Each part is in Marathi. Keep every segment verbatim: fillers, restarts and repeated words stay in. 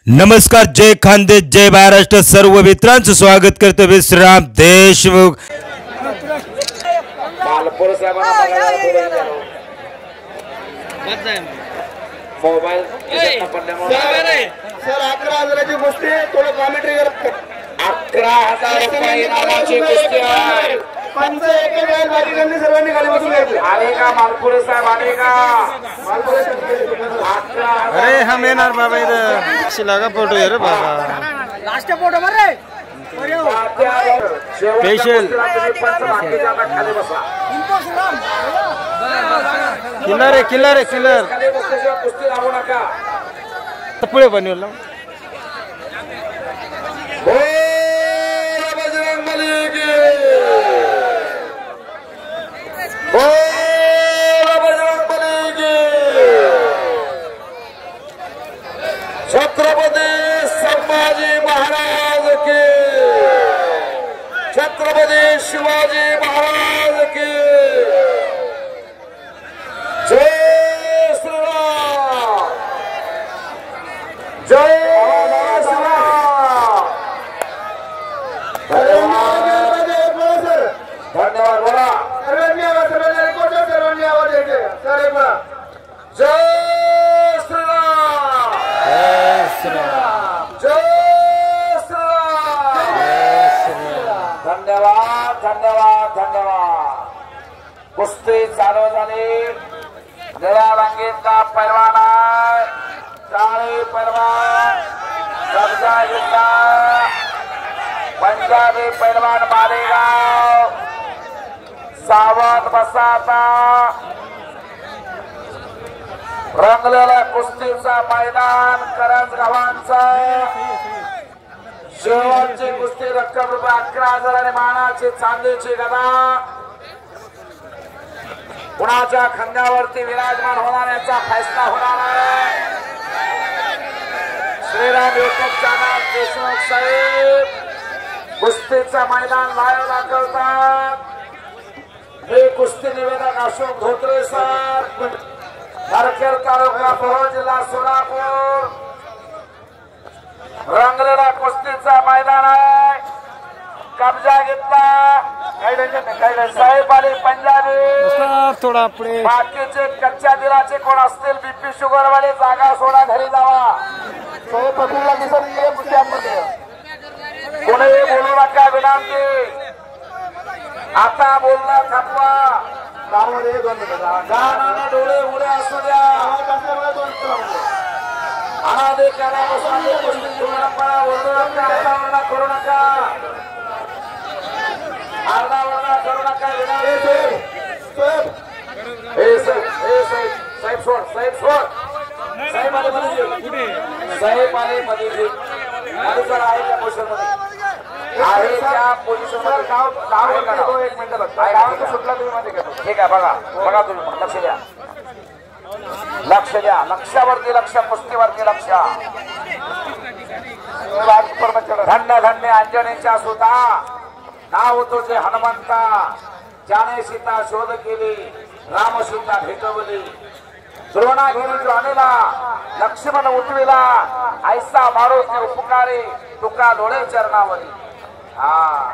नमस्कार, जय खानदेश, जय महाराष्ट्र. सर्व मित्रांचं स्वागत करतो विश्राम देशमुख. मोबाईल सर अकरा हजाराची गोष्टी थोडं कॉमेंट्री करत अकरा हजार रुपये नावाची गोष्टी आहे. पंच एक वेळ बाजीगंदी सर्वांनी खाली बसून घ्यायचे. आले का मालपुरे साहेब, आले का मालपुरे साहेब? अरे हम येणार बाबा, इथं शिलागा फोटो आहे रे बाबा. लास्ट फोटो बरे स्पेशल खाली बसा. किल्लर आहे, किल्लर आहे, किल्लर. खाली बसल्याशिवाय कुस्ती लावू नका. पुढे बनवलं छत्रपती संभाजी महाराज के, छत्रपती शिवाजी महाराज के जय श्रीराम, जय श्रीराम. धन्यवाद बोला. सर्वांनी आवाज, सर्वांनी आवाज येते. सर बोला जय श्रीराम, जय श्रीराम, जय श्रीराम. धन्यवाद धन्यवाद धन्यवाद. कुस्ती चालू झाली. निळ्या रंगीतला पैलवान आहे, काळी पैलवान कब्जा घेतला. पंजाबी पैलवान मालेगाव. सावध बसाता. रंगलेला कुस्तीचा मैदान करंज गावांचा. शेवटची कुस्ती रक्कम रुपये अकरा हजार आणि मानाची चांदीची गदा. कुणाच्या खांद्यावरती विराजमान होणार याचा फैसला होणार आहे. श्रीराम युट्यूब चॅनल देशमुख साहेब कुस्तीचं मैदान लाईव्ह दाखवतात. हे कुस्ती निवेदक अशोक धोत्रे सर, धारखेड तालुका परोळ जिल्हा सोलापूर. रंगलेला कुस्तीचा मैदान आहे. कब्जा घेतला. साहेब आली पंजाबी. थोडा पुढे. बाकीचे कच्च्या दिलाचे कोण असतील बीपी शुगर वाले जागा सोडा, घरी जावा. पकडला दिसत ये कुस्त्यांमध्ये. कोणीही बोलू नका विनंती. आता बोलणं थांबवा. गाण्याने डोळे उडे असू द्या. अनादे काळापासून परंपरा ओरडू नका, आरडाओरडा करू नका, आरडाओरडा करू नका. साहेब सोड, साहेब सोड. साहेब आले मध्ये, साहेब आले मध्ये आहे त्या पोझिशन मध्ये, आहे त्या पोझिशन मध्ये. गाव गाव एक मिनिट गाव सुटला तुम्ही मध्ये घेतो. ठीक आहे, बघा बघा तुम्ही, लक्ष द्या, लक्ष द्या. लक्षावरती लक्ष, कुस्तीवरती लक्ष. धन्य धन्य अंजनेच्या सुता. नाव तुझे हनुमंता. ज्याने सीता शोध केली, राम सीता भेटवली. द्रोणा घेऊन आणला, लक्ष्मण उठविला. ऐसा मारुती उपकारे, तुका डोळे चरणावरी. हा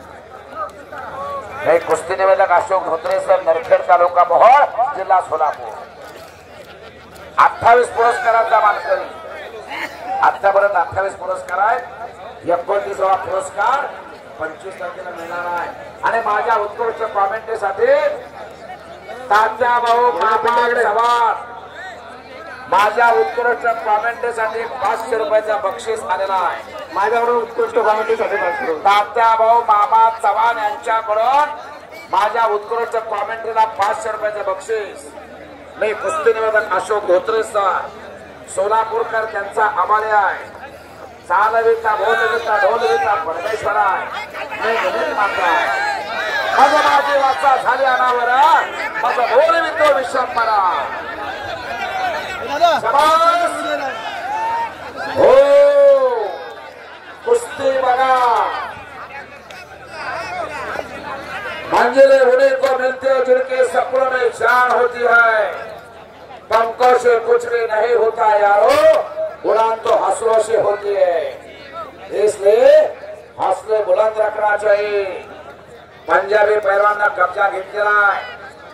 हे कुस्ती निवेदक अशोक धोत्रे सर, नरखेड तालुका मोहोळ जिल्हा सोलापूर. अठ्ठावीस पुरस्काराचा मानकरी. आतापर्यंत अठ्ठावीस पुरस्कार आहेत. एकोणतीसावा पुरस्कार पंचवीस तारखेला मिळणार आहे. आणि माझ्या उत्कृष्ट कॉमेंट्रीसाठी तात्या भाऊ चव्हाण, माझ्या उत्कृष्ट कॉमेंट्रीसाठी पाचशे रुपयाचा बक्षीस आलेला आहे. माझ्याकडून उत्कृष्ट कॉमेंट्रीसाठी तात्या भाऊ मामा चव्हाण यांच्याकडून माझ्या उत्कृष्ट कॉमेंट्रीला पाचशे रुपयाचं बक्षीस. मी कुस्ती निवेदक अशोक धोत्रे सर, सोलापूरकर त्यांचा आभारी आहे. चालविता बोलविता ढोलविता परमेश्वर आहे. मी गणित मात्र आहे. माझं माझी वाचा झाली अनावर, माझं बोलवितो विश्वंभरा. हो कुस्ती बघा. मंजिले उड़े को मिलते जुड़के सपनों में जान होती है. पंखों से कुछ भी नहीं होता यारो, उड़ान तो हौसलों से होती है, इसलिए हौसले बुलंद रखना चाहिए। पंजाबी पहलवान ने कब्जा घेतलेला आहे।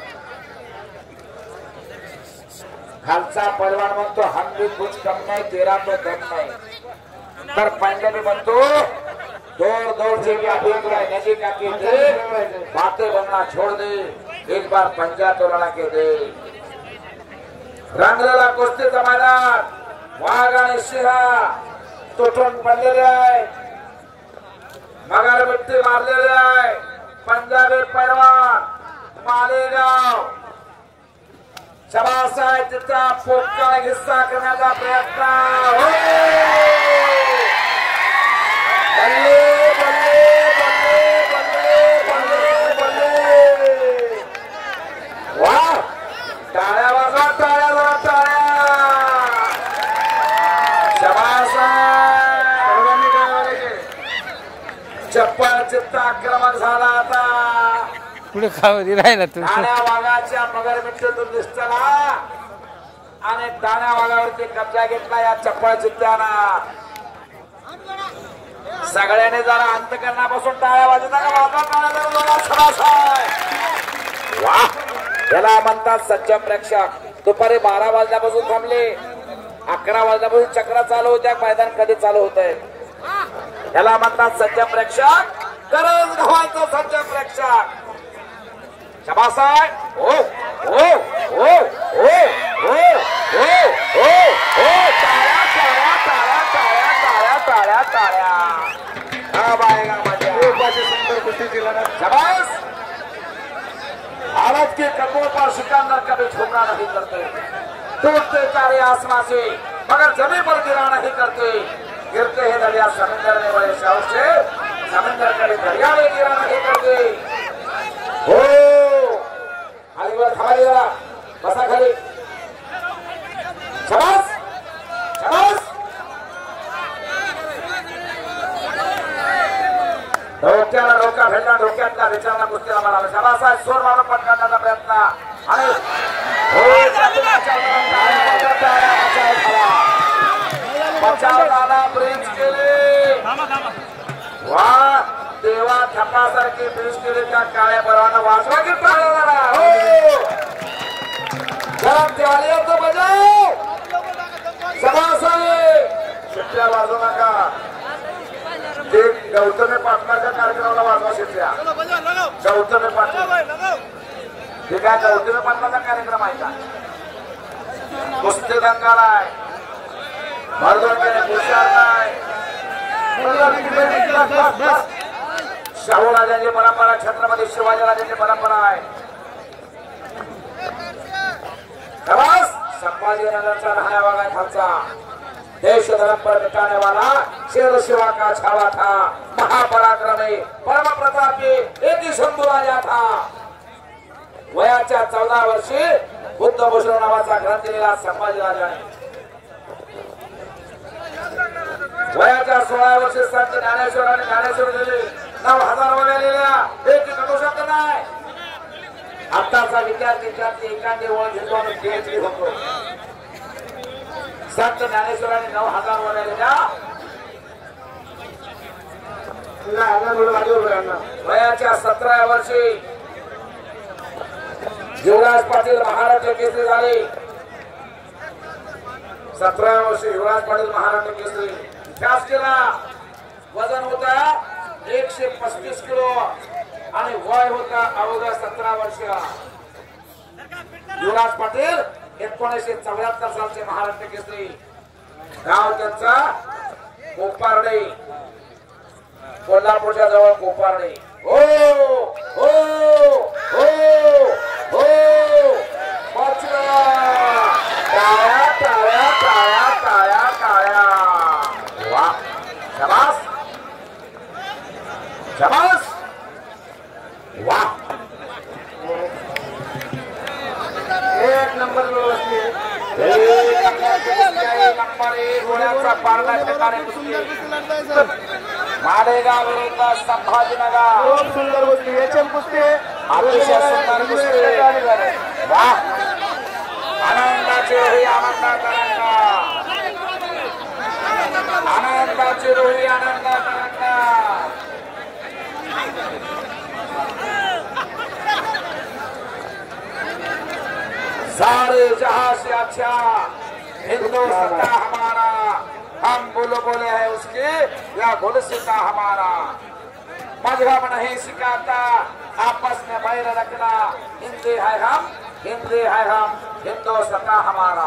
खालचा पहलवान म्हणतो हम भी कुछ कम नहीं, तेरा तो दम नहीं। तर पंजाबी म्हणतो दौड़ दौड़ से क्या देख रहा है, नदी का के दे, बातें बनना छोड़ दे, एक बार पंजा तो लड़ा के दे। रंगलेला कुस्तीचा मैदान वाघ आणि सिंह तुटून पडलेले आहे, मगर मिट्टी मारलेले आहे। पंजाबी पहलवान मालेगाव सभासाहेब तिचा पोटका हिस्सा करण्याचा प्रयत्न। बल्ले बल्ले बल्ले बल्ले बल्ले बल्ले, वाह! टाळ्या वाजवा, टाळ्या वाजवा, टाळ्या! सभासाहेब चप्पल चित्त आक्रमक झाला आता। पुढे खावं राहिला तू दाण्या वाघाच्या मगर मिट्टीतून दिसतला आणि दाण्या वाघावरती कब्जा घेतला या चप्पल चित्त्यानं। सगळ्यांनी जरा अंतकरणापासून टाळ्या वाजवता का वाजवा, टाळ्या! वाह! याला म्हणतात सज्जन प्रेक्षक। दुपारी बारा वाजल्यापासून थांबले, अकरा वाजल्यापासून चक्र चालू होत्या, मैदान कधी चालू होत आहे याला म्हणतात सज्जन प्रेक्षक, गरज गव्हाचं सज्जन प्रेक्षक। शाबासाहेब ओ ओ ओ ओ ओ ओ ओ ओ टाळ्या टाळ्या टाळ्या टाळ्या टाळ्या टाळ्या टाळ्या। अब आएगा मजा, सुंदर कुश्ती की लड़ाई। शाबाश! भारत के कदमों पर सिकंदर कभी झुकना नहीं करते, टूटते तारे आसमां से मगर जमीन पर गिरा नहीं करते। गिरते हैं दरिया समंदर में बड़े साहस से, समंदर कभी दरिया में गिरा नहीं करते। हो खाली वर खाली जरा बसा खाली। शाबाश शाबाश! डोक्याला डोका भेटला, डोक्यातला विचारला कुस्तीला मला। शाबासाहेब सोर मारून पटकावण्याचा प्रयत्न आणि बचाव झाला, ब्रिज केले। वा देवा थपासारखी ब्रिज केली त्या काळ्या बरोबर वाजवा की टाळ्या हो जरा त्याळ्याचं बजाव। शाबासाहेब शिट्ट्या वाजवू नका, ते गौतमी पाटलाच्या कार्यक्रमाला वाजवा शिट्ट्या। गौतमी पाटील ठीक आहे, गौतमी पाटलाचा कार्यक्रम आहे का? कुस्ती दंगाला आहे, मर्दों हुशार नाही। शाहू राजांची परंपरा, छत्रपती शिवाजी राजांची परंपरा आहे। संभाजीनगरचा राहण्या वाला खालचा देश धर्म पर मिटाने वाला शेर शिवा का छावा था, महापराक्रमी परम प्रतापी एक ही शंभू राजा था। वयाच्या चौदा वर्षी बुद्धभूषण नावाचा ग्रंथ लिहिला संभाजी राजाने। वयाच्या सोळा वर्षी संत ज्ञानेश्वरांनी ज्ञानेश्वर दिले, नऊ हजार वगैरे लिहिल्या, एक कटू शकत नाही। आताचा विद्यार्थी विद्यार्थी एखादी ओळ घेतो आणि पीएचडी होतो। संत ज्ञानेश्वरांनी नऊ हजार वगैरे लिहिल्या। वयाच्या सतरा वर्षी युवराज पाटील महाराष्ट्र केसरी झाले। सतरा वर्षी युवराज पाटील महाराष्ट्र केसरी इतिहास केला। वजन होता एकशे पस्तीस किलो आणि वय होता अवघ्या सतरा वर्ष। युवराज पाटील एकोणीसशे चौऱ्याहत्तर सालचे महाराष्ट्र केसरी। गाव त्यांचा कोपारडे, कोल्हापूरच्या जवळ कोपारडे। हो हो हो हो टाळ्या टाळ्या टाळ्या टाळ्या टाळ्या। वाह शाबास शाबास वाह एक नंबर व्यवस्थित नंबर एक होण्याचा पारडा ठिकाणी कुस्ती मालेगाव विरुद्ध संभाजीनगर। खूप सुंदर कुस्ती, एचएम कुस्ती, अतिशय सुंदर कुस्ती। वाह आनंदाची ही आनंदा तरंगा। आनंदाची रोही आनंद तरंगा सारे जहां से अच्छा हिंदुस्तान हमारा हम बोलो बोले हैं उसके या गुलसिता हमारा मजहब नहीं सिखाता आपस में बैर रखना हिंदी है हम हिंदी है हम हिंदुस्तान हमारा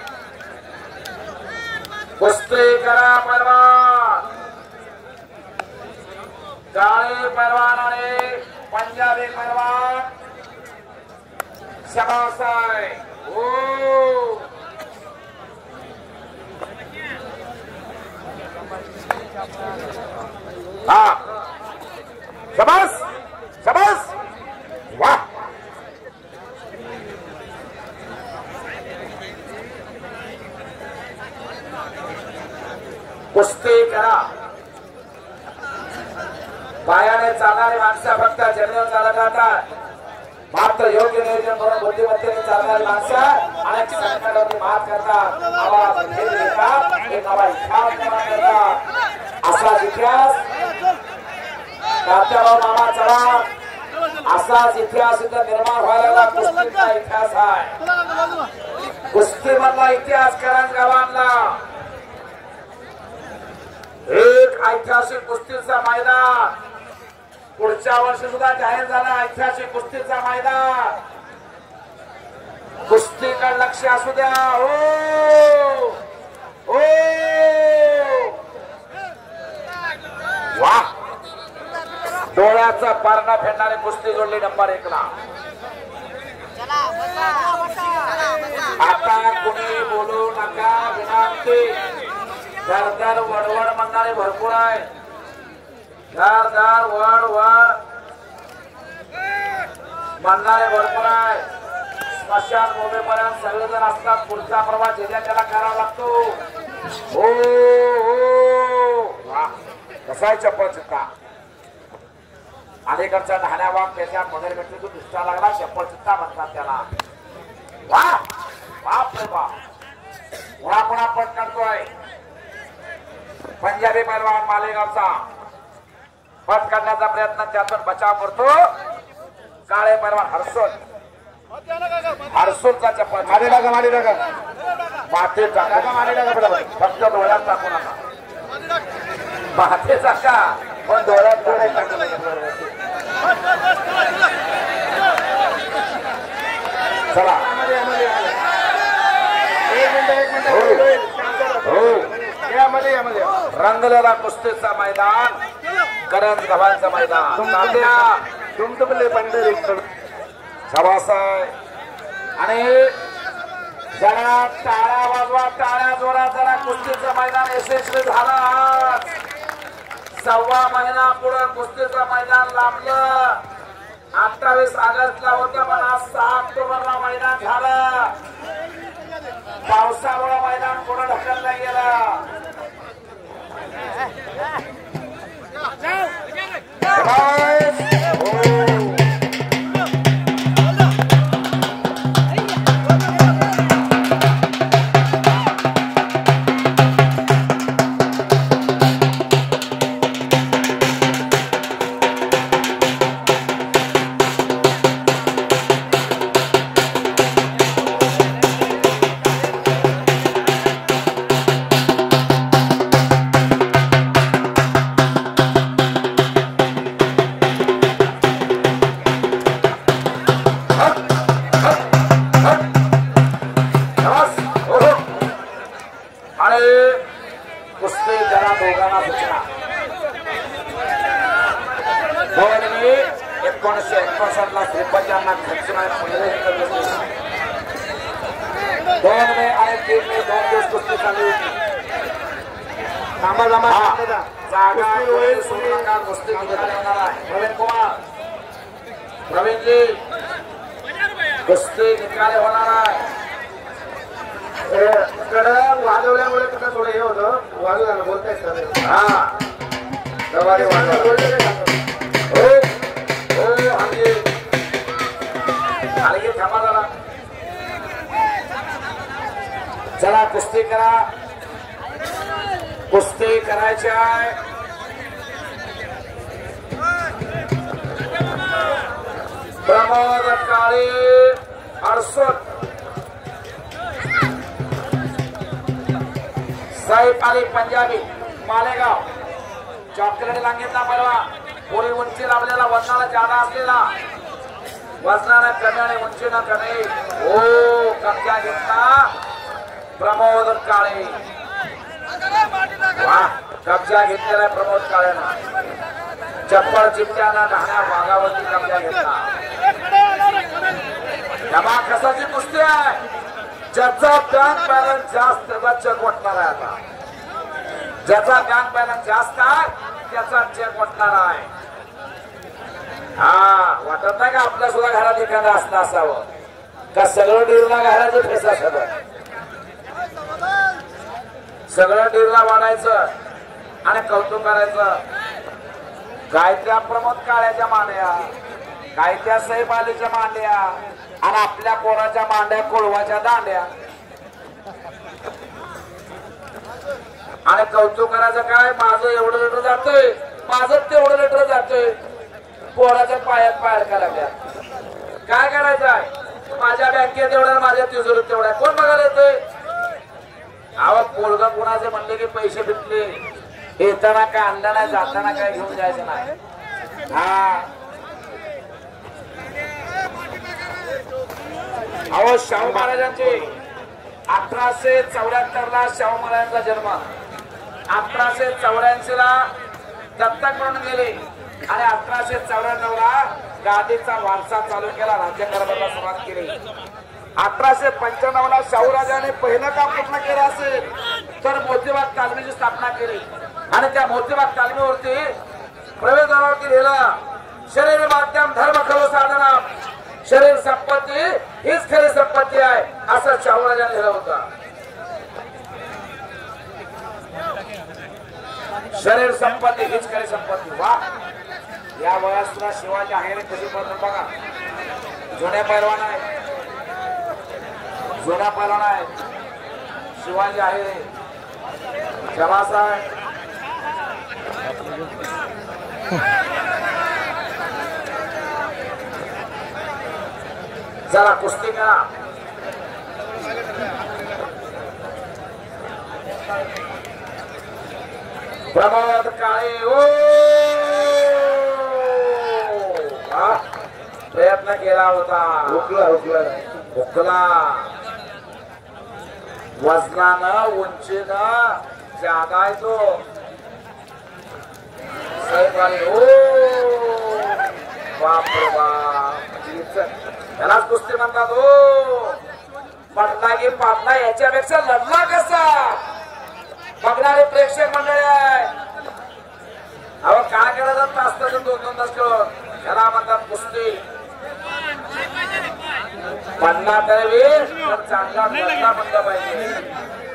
कुश्ती करा परवान गाड़ी परवान आणि पंजाबी परवान शबासाय ओ हाँ शबास शबास वाह कुस्ती करा पायाने चालणारी माणसं फक्त जमिनीवर चालत राहतात मात्र योग्य नियोजन करून बुद्धिमत्तेने चालणारी माणसं अनेक संकटावरती मात करतात आवाज घेतात एक आवाज इतिहास निर्माण करतात असाच इतिहास तात्याराव मामा चव्हाण असाच इतिहास इथं निर्माण व्हायला कुस्तीचा इतिहास आहे कुस्तीमधला इतिहास करंजगावांना एक ऐतिहासिक कुस्तीचा मैदान पुढच्या वर्षी सुद्धा जाहीर झाला ऐतिहासिक कुस्तीचा मैदान कुस्तीकडे लक्ष असू द्या हो ओ वाह डोळ्याचा पारणा फेडणारी कुस्ती जोडली नंबर एक ला आता कुणी बोलू नका विनंती दर दर वडवड म्हणणारे भरपूर आहे दर दर वड वड म्हणणारे भरपूर आहे स्मशान भूमीपर्यंत सगळेजण असतात पुढचा प्रवास ज्याच्या त्याला करावा लागतो हो हो वाह कसा आहे चप्पल चित्ता अलीकडच्या ढाण्या वाघ त्याच्या मगर भेटतो दुसरा लागला चप्पल चित्ता म्हणतात त्याला वाह बाप रे बाप पुन्हा पुन्हा पट करतोय पंजाबी पैलवान मालेगावचा पट काढण्याचा प्रयत्न त्यातून बचाव करतो काळे पैलवान हर्षोल हर्षोलचा चप्पल मारे टाका मारे टाका माथे टाका मारे टाका फक्त डोळ्यात टाकू नका माथे टाका पण डोळ्यात डोळे टाकू चला रंगलेला कुस्तीचा मैदान करंज गव्हांचं मैदान तुमतुमले पंढरी सभासाय आणि जरा टाळ्या वाजवा टाळ्या जोरा जरा कुस्तीचं मैदान यशस्वी झालं सव्वा महिना पुढे कुस्तीचं मैदान लांबलं अठ्ठावीस ऑगस्टला होतं पण आज सहा ऑक्टोबरला मैदान झालं पावसामुळे मैदान पुढे ढकललं गेलं एकोणीसशे एकोणसाठ ला श्रीपंजांना खर्चून दोन मे आणि तीन मे दोन दिवस कुस्ती चालू होती जागा सोडून कुस्ती होणार आहे प्रवीण कुमार प्रवीणजी कुस्ती निकाले होणार आहे वाजवल्यामुळे कसं थोडं हे होतं वाजवलं बोलता येत हा दवारे वाजवलं थांबा जरा चला कुस्ती करा कुस्ती करायची आहे. प्रमोद काळे अडसोट, सैफ अली पंजाबी मालेगाव. चॉकलेट लांगीतला परवा पुढे उंची लावलेला, वजनाला जादा असलेला, वजनाला कमी आणि उंचीनं कमी. हो कब्जा घेतला प्रमोद काळे. वा कब्जा घेतलेला प्रमोद काळेनं. चप्पल चिमट्यानं ढाण्या भागावरती कब्जा घेतला. जमा कसाची कुस्ती आहे. ज्याचा बँक बॅलन्स जास्त त्याचा चेक वाटणार आहे. आता ज्याचा बँक बॅलन्स जास्त आहे त्याचा चेक वाटणार आहे. हा वाटत नाही का आपल्या सुद्धा घरात एखादा असणं असावं का? सगळं डीलला घराचं फेसा सगळं सगळं डीलला वाढायचं आणि कौतुक करायचं. काय त्या प्रमोद काळ्याच्या मांड्या, काय त्या सैफ अलीच्या मांड्या आणि आपल्या पोराच्या मांड्या कोळवाच्या दांड्या. आणि कौतुक करायचं काय? माझं एवढं लिटर जातोय, माझं तेवढं लिटर जातोय. पोराच्या पायात पाय अडका लागल्या. काय करायचं आहे? माझ्या बँकेत एवढं, माझ्या तिजोरीत तेवढा. कोण बघायला येतोय? अहो पोरगा कोणाचे म्हणले की पैसे भेटले, येताना काय आणलं नाही, जाताना काय घेऊन जायचं नाही. हा अहो शाहू महाराजांचे अठराशे चौऱ्याहत्तर ला शाहू महाराजांचा जन्म, अठराशे चौऱ्याऐंशी ला दत्तक म्हणून गेले आणि अठराशे चौऱ्याण्णव ला गादीचा वारसा चालू केला, राज्यकारभाराला सुरुवात केली. अठराशे पंच्याण्णव ला शाहूराजाने पहिलं काम पूर्ण केलं असेल तर मोतीबाग तालमीची स्थापना केली आणि त्या मोतीबाग तालमीवरती प्रवेशद्वारावरती लिहिलं, शरीर माध्यम धर्म खरो साधना, शरीर संपत्ती हीच खरी संपत्ती आहे असं शाहूराजाने लिहिलं होतं. शरीर संपत्ती हीच खरी संपत्ती. वा या वयात सुद्धा शिवाजी आहे कशी पद्धत बघा. जुन्या पैलवान आहे, जुना पैलवान आहे शिवाजी आहे रे. जमासाहेब जरा कुस्ती करा. प्रमोद काळे ओ प्रयत्न केला होता, हुकला हुकला हुकला. वजनानं उंचीनं जागा आहे तो. सैफ अली ओ बाप रे बाप, यालाच कुस्ती म्हणतात. हो पडला की पाडला, याच्यापेक्षा लढला कसा बघणारे प्रेक्षक मंडळी आहे. अहो काय करायचं तास तास दोन दोन तास खेळून, याला म्हणतात कुस्ती. पडला तरी चांगला लढला म्हणलं पाहिजे.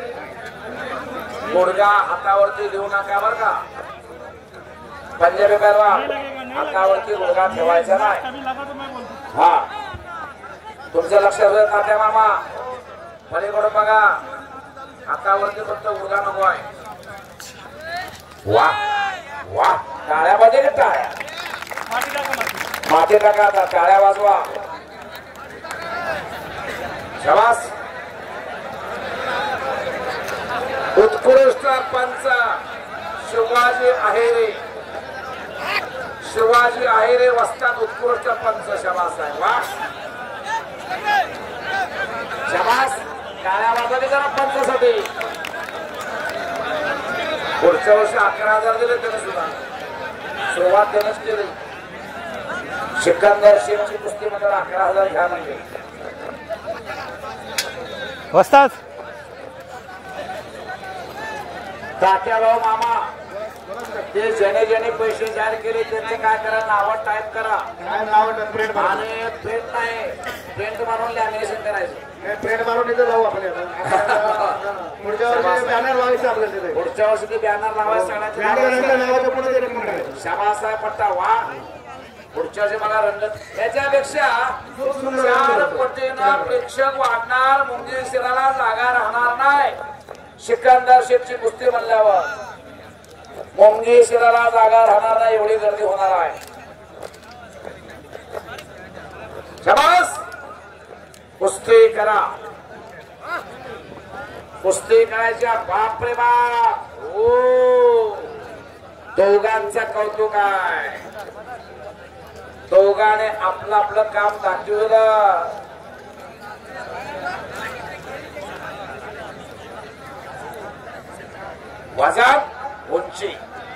गुडघा हातावरती देऊ नका बर का. पंजाबी पैलवान हातावरती गुडघा ठेवायचा नाही. हा तुमच्या लक्षात येत तात्या मामा पलीकडे बघा, हातावरती फक्त गुडघा नको आहे. वा वा टाळ्यामध्ये टाळ्या माती टाका, आता टाळ्या वाजवा. शाबास. उत्कृष्ट पंच शिवाजी आहेरे, शिवाजी आहेरे वस्ताद उत्कृष्ट पंच. शाबास आहे. वा शाबास. टाळ्या वाजवली जरा पंचासाठी. पुढच्या वर्षी अकरा हजार दिले त्याने सुद्धा, सुरुवात त्यानेच केली. सिकंदर शेखची कुस्ती मध्ये अकरा हजार घ्या म्हणजे वस्ताद. तात्याभाऊ मामा ते ज्याने ज्याने पैसे जाहीर केले त्यांचे काय करा, नाव टाईप करा आणि प्रिंट नाही, प्रिंट मारून लॅमिनेशन करायचं. प्रिंट मारून इथं जाऊ आपल्याला. पुढच्या वर्षी बॅनर लावायचं आपल्याला. पुढच्या वर्षी ते बॅनर लावायचं सगळ्यांच्या. शाबास आहे पट्टा. वा पुढच्या वर्षी मला रंगत याच्यापेक्षा चार पटीनं प्रेक्षक वाढणार, मुंगी शिराला जागा राहणार नाही. सिकंदर शेखची कुस्ती म्हणल्यावर मुंगी शिराला जागा राहणार नाही एवढी गर्दी होणार आहे. शाबास कुस्ती करा. कुस्ती करायच्या बापरे बाप. ओ दोघांचं कौतुक आहे. दोघांने आपलं आपलं काम दाखवलं. वजन उंची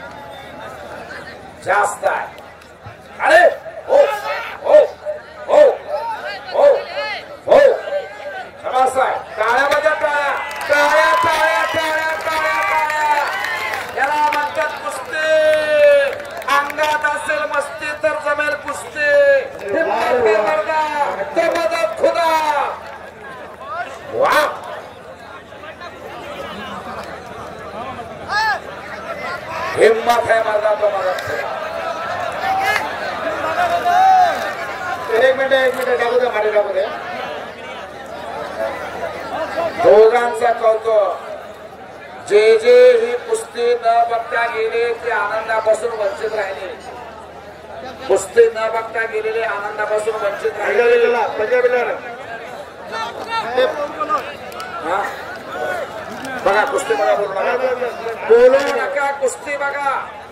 जास्त आहे. अरे हो हो हो हो हो शाबास आहे. टाळ्या बजा टाळ्या टाळ्या टाळ्या टाळ्या टाळ्या टाळ्या. याला म्हणतात कुस्ती. अंगात असेल मस्ती तर जमेल कुस्ती. हिम्मत है मर्दा तो मदत खुदा. वा हिम्मत है मर्दा तो मदत खुदा. एक मिनिट एक मिनिट टाकू द्या मागे टाकू द्या. दोघांचा कौतुक. जे जे ही कुस्ती न बघता गेले ते आनंदापासून वंचित राहिले. कुस्ती न बघता गेलेले आनंदापासून वंचित राहिले. हा? बघा कुस्ती बघा. बोलू नका बोलू नका कुस्ती बघा.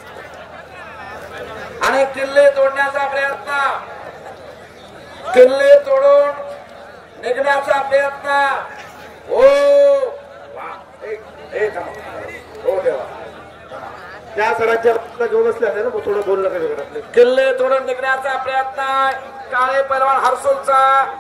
आणि किल्ले तोडण्याचा प्रयत्न. किल्ले तोडून निघण्याचा प्रयत्न. हो हो देवा. त्या सरांच्या जो बसले ना थोडं बोललं का वेगळं. किल्ले तोडून निघण्याचा प्रयत्न काळे पैलवान हर्सुलचा.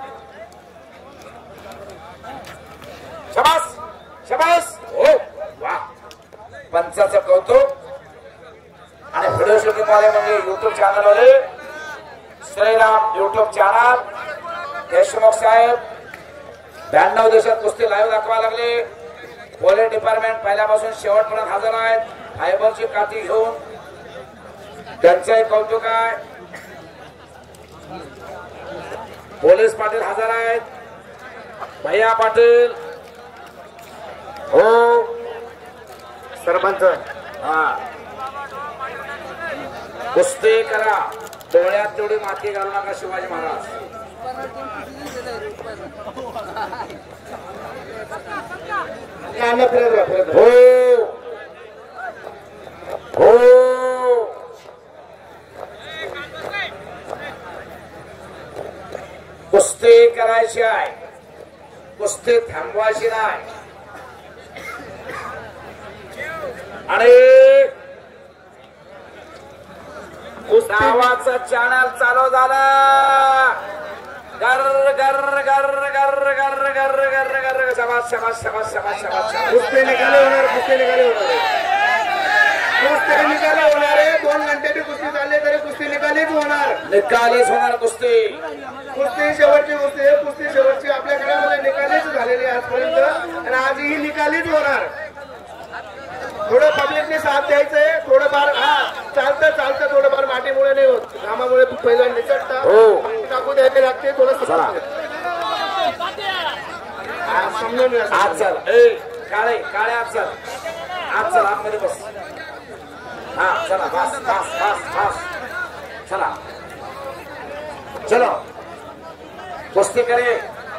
शबास शबास. हो वा पंचाचं कौतुक. आणि व्हिडिओ शूटिंग वाले म्हणजे युट्यूब चॅनल वाले श्रीराम युट्यूब चॅनल देशमुख साहेब ब्याण्णव देशात कुस्ती लाईव्ह दाखवा लागले. पोलीस डिपार्टमेंट पहिल्यापासून शेवटपर्यंत हजर आहेत. फायबरची काठी घेऊन त्यांचंही कौतुक आहे. पोलीस पाटील हजर आहेत. भैया पाटील हो सरपंच. हा कुस्ती करा. डोळ्यात तेवढी माती घालू नका शिवाजी महाराज. हो हो कुस्ती करायची आहे. कुस्ती थांबवायची नाही. आणि नावाचं चॅनल चालू झालं. गर गर गर गर गर गर गर गर शबास शबास शबास शबास शबास. कुस्ती निकाले होणार. कुस्ती निकाले होणार. कुस्ती निकाले होणार आहे. दोन घंटे कुस्ती चालले तरी कुस्ती निकालीच होणार. निकालीच होणार कुस्ती. कुस्ती शेवटची कुस्ती आहे. कुस्ती शेवटची आपल्या घरामध्ये निकालीच झालेली आजपर्यंत आणि आजही निकालीच होणार. थोडं पब्लिकने साथ द्यायचंय. थोडंफार हा चालतं चालतं थोडंफार मातीमुळे नाही होत. घामामुळे पहिला निसटता टाकू द्यायला लागते. थोडं समजून आज चल. ए काळे काळे आज चल. आज चल आतमध्ये बस. हा चला बस बस बस बस. चला चलो कुस्ती करे.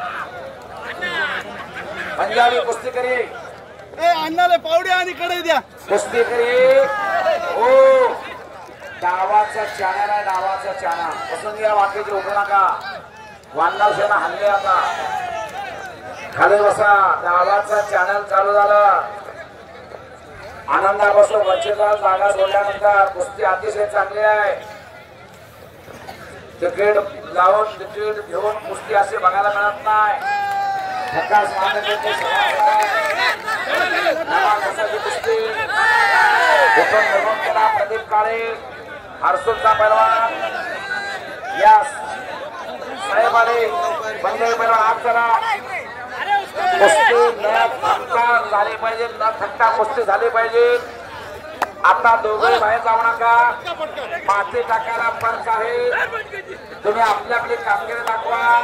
पंजाबी कुस्ती करे. अण्णाला पावडे आणि कडे द्या. कुस्ती करे. हो डावाचा चॅनल आहे. डावाचा चॅनल बसून या. वाटेचे उभे नका. वांडाव सेना हल्ले. आता खाली बसा. डावाचा चॅनल चालू झाला. आनंदापासून वंचितला जागा सोडल्यानंतर कुस्ती अतिशय चांगली आहे. तिकीट लावून तिकीट घेऊन कुस्ती असे बघायला मिळत नाही. प्रकाश मानके कुस्ती निर्माण केला. प्रदीप काळे हर्सुलचा पैलवान या साहेब आले. बंदे पैलवान हात करा. कुस्ती न थकता झाली पाहिजे. न थकता कुस्ती झाली पाहिजे. आता दोघे बाहेर जाऊ नका. माती टाकायला पंच आहे. तुम्ही आपली आपली कामगिरी दाखवा.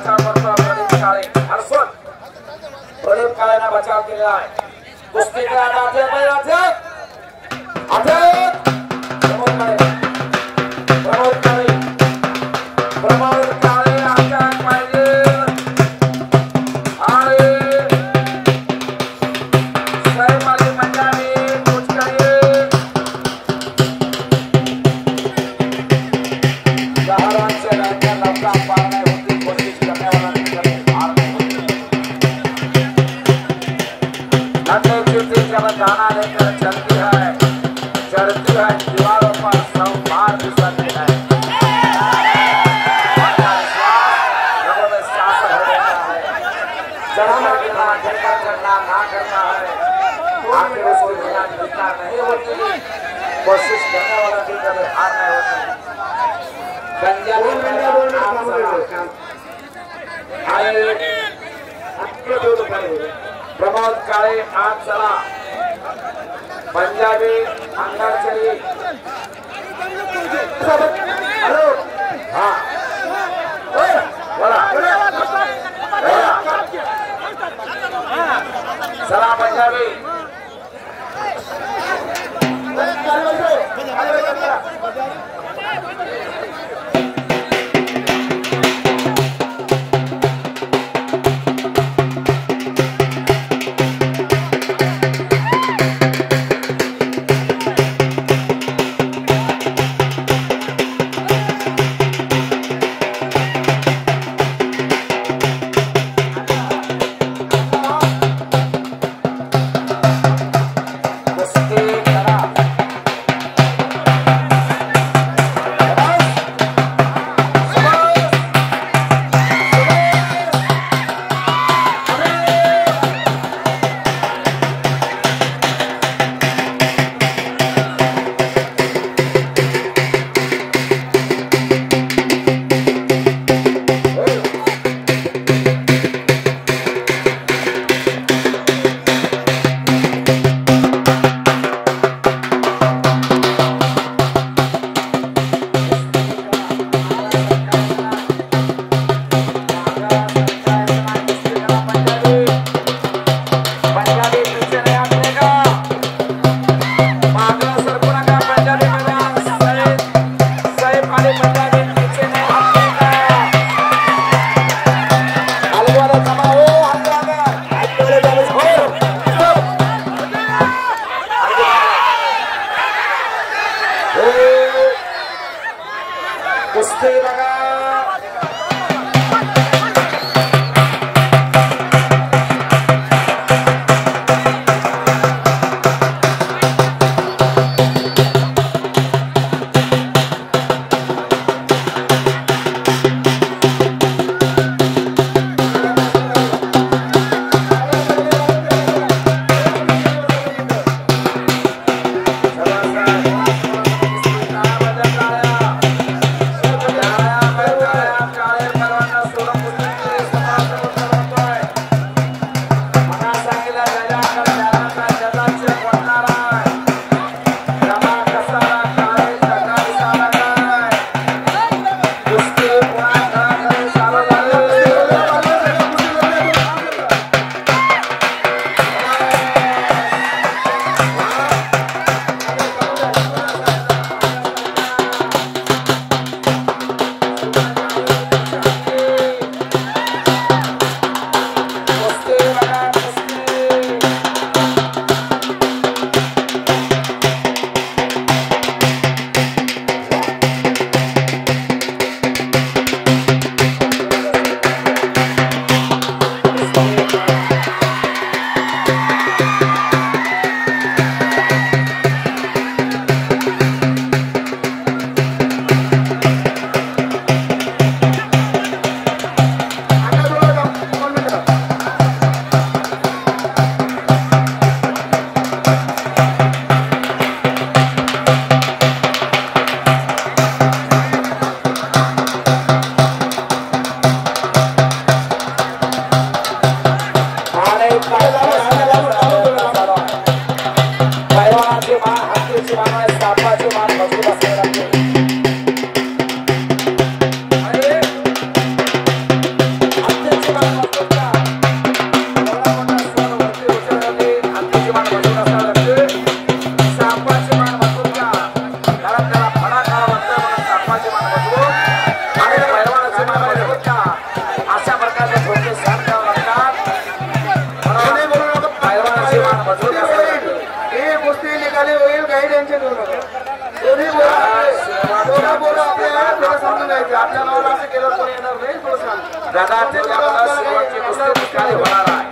बचाव करतो प्रदीप काळे हरसून प्रदीप काळेने बचाव केलेला आहे कुस्ती खेळायला आजय आजय आजय प्रमोद काळे प्रमोद काळे प्रमोद काळे आजय पाहिजे आणि सहमाली मंडळी कुछ करिए शहरांच्या राज्यात नौका पार नाही होती कोशिश करने वाला नहीं करते हार नहीं होती नन्हे चिट्ठी जब दाना लेकर चलती है चढ़ती है दीवारों पर सब मार फिसलती है लोगों में शासन हो जाता है चढ़ना गिरना चढ़कर चढ़ना ना करना है आखिर उसकी मेहनत जितना नहीं होती कोशिश करने वाला भी कभी हार नहीं होती पंजाबी प्रमोद काळे हात चला पंजाबी अंदर चली हेलो हाँ बोला चला पंजाबी थोडं समजून घ्यायचं आपल्या गावाला असं केलं कोणी येणार नाही थोडं सांग दादा त्याच्यामुळे सुरुवातीची कुस्ती निकाली होणार आहे.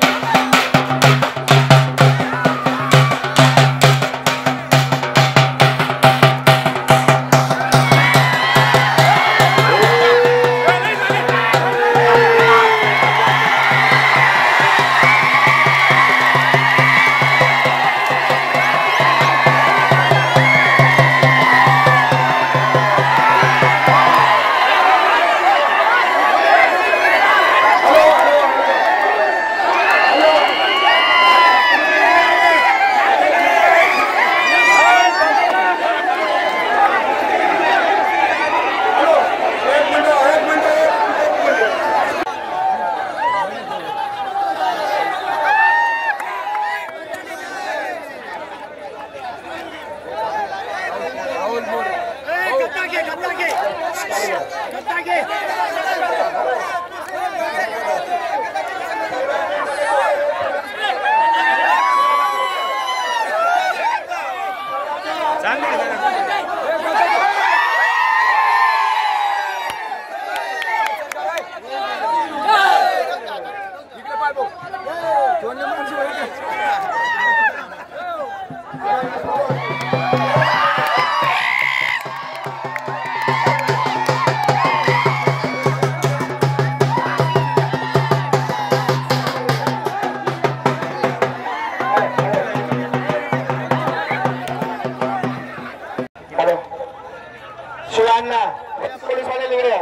शिवांना पोलीस वाले तिकडे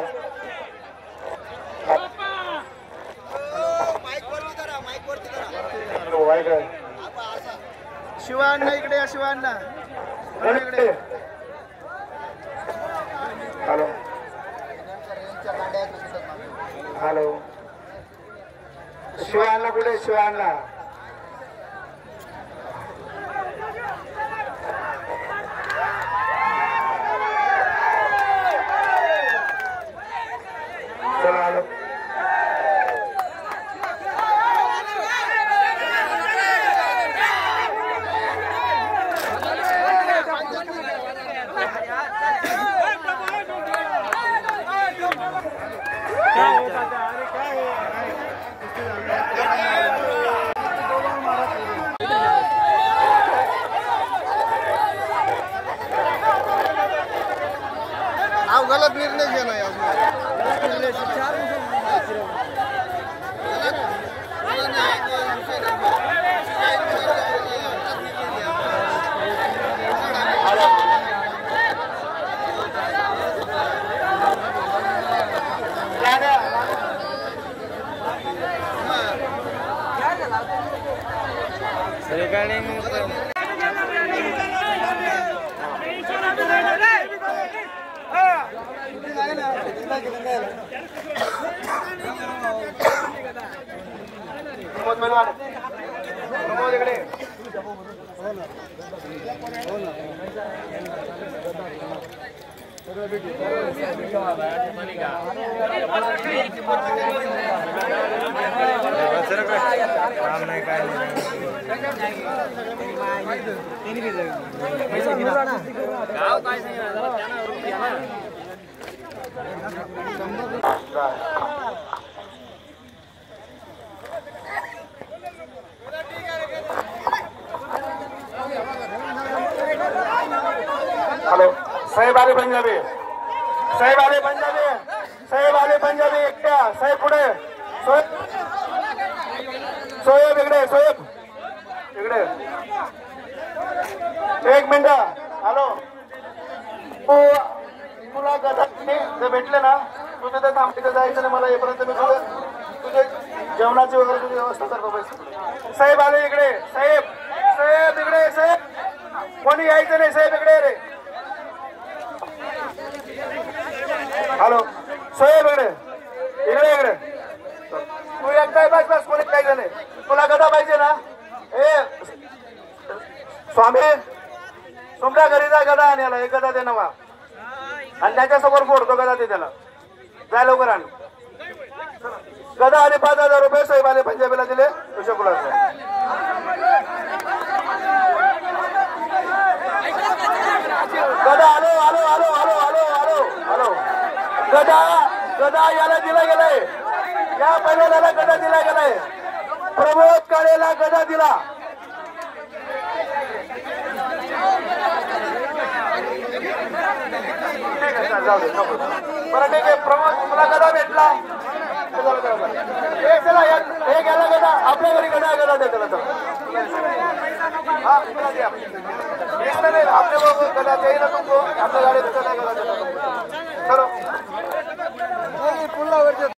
शिवांना इकडे या शिवांना इकडे हॅलो हॅलो शिवांना कुठे शिवांना चला आलो आप गलत निर्णय घेना यार काम नाही काय हेलो साहेब आले पंजाबी साहेब आले पंजाबी साहेब आले पंजाबी एकट्या साहेब पुढे सोयब इकडे सोयब इकडे एक मिनिट हॅलो तू तुला गदा ते भेटले ना तू तिथे थांब तिथे जायचं नाही मला येईपर्यंत मी तुझे तुझे जेवणाची वगैरे तुझी व्यवस्था करतो पैसे साहेब आले इकडे साहेब साहेब इकडे साहेब कोणी यायचं नाही साहेब इकडे रे हॅलो साहेब इकडे इकडे इकडे तू एकटा बस बस कोणी पाहिजे नाही तुला गदा पाहिजे ना ए स्वामी तुमच्या घरी जा गदा आणायला एक गदा दे नवा आणि त्याच्यासमोर फोडतो गदा ते त्याला जाय लवकर आण गदा आणि पाच हजार रुपये साहेब आले पंजाबीला दिले तुझ्या गदा आलो आलो आलो आलो आलो आलो आलो गदा गदा याला दिला गेलाय, या पैलवानाला गदा दिला गेलाय, प्रमोद काळेला गदा दिला. जाऊ दे नको बरं ठीक आहे. प्रमोद तुला गदा भेटला, चला हे गेला गदा, आपल्या घरी गदा गदा द्या त्याला. हा गदा द्या आपल्या बरोबर गदा देईल ना तुमको, आपल्या गाडीत गदा गदा देता तुमको.